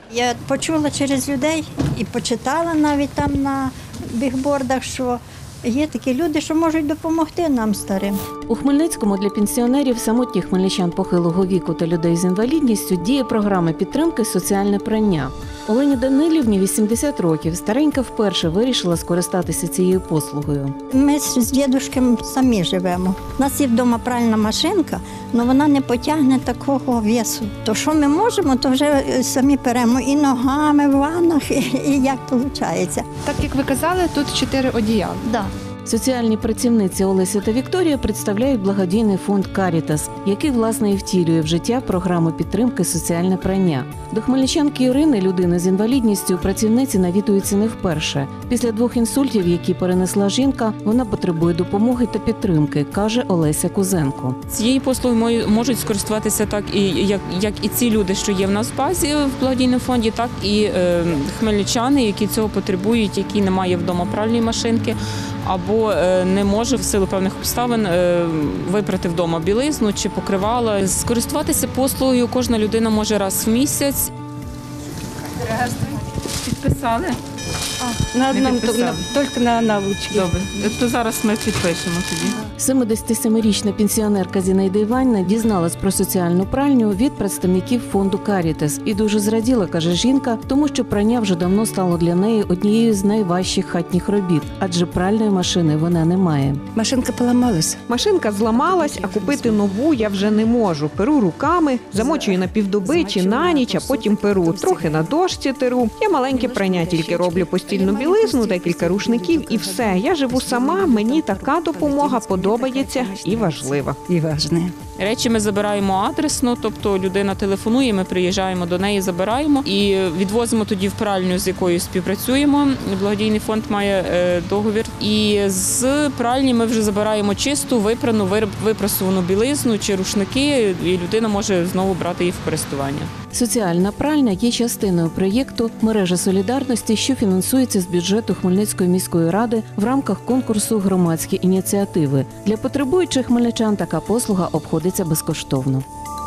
Я почула через людей і почитала навіть там на бігбордах, що є такі люди, що можуть допомогти нам старим. У Хмельницькому для пенсіонерів, самотніх хмельничан похилого віку та людей з інвалідністю діє програма підтримки «Соціальне прання». Олені Данилівні 80 років. Старенька вперше вирішила скористатися цією послугою. Ми з дідушком самі живемо. У нас є вдома пральна машинка, але вона не потягне такого весу. То що ми можемо, то вже самі перемо і ногами в ваннах, і як виходить. Так, як ви казали, тут 4 одіяла. Да. Соціальні працівниці Олеся та Вікторія представляють благодійний фонд «Карітас», який, власне, і втілює в життя програму підтримки «Соціальне прання». До хмельничанки Ірини, людини з інвалідністю, працівниці навідуються не вперше. Після 2 інсультів, які перенесла жінка, вона потребує допомоги та підтримки, каже Олеся Кузенко. Цією послугою можуть скористуватися так як і ці люди, що є в нас в базі в благодійному фонді, так і хмельничани, які цього потребують, які не мають вдома пральної машинки, або не може в силу певних обставин випрати вдома білизну чи покривало. Скористуватися послугою кожна людина може раз в місяць. Підписали? Тільки на навички. Добре, то зараз ми підпишемо тоді. 77-річна пенсіонерка Зінаїда Іванівна дізналась про соціальну пральню від представників фонду «Карітас» і дуже зраділа, каже жінка, тому що прання вже давно стало для неї однією з найважчих хатніх робіт, адже пральної машини вона не має. Машинка поламалася. Машинка зламалась, а купити нову я вже не можу. Перу руками, замочую на півдоби чи на ніч, а потім перу. Трохи на дошці теру. Я маленьке прання тільки роблю, постільну білизну, декілька рушників і все. Я живу сама, мені така допомога подобається і важлива. І важне. Речі ми забираємо адресно, тобто людина телефонує, ми приїжджаємо до неї, забираємо і відвозимо тоді в пральню, з якою співпрацюємо. Благодійний фонд має договір. І з пральні ми вже забираємо чисту, випрану, випрасувану білизну чи рушники, і людина може знову брати їх в користування. Соціальна пральня є частиною проєкту «Мережа солідарності», що фінансується з бюджету Хмельницької міської ради в рамках конкурсу «Громадські ініціативи». Для потребуючих хмельничан така послуга обходиться безкоштовно.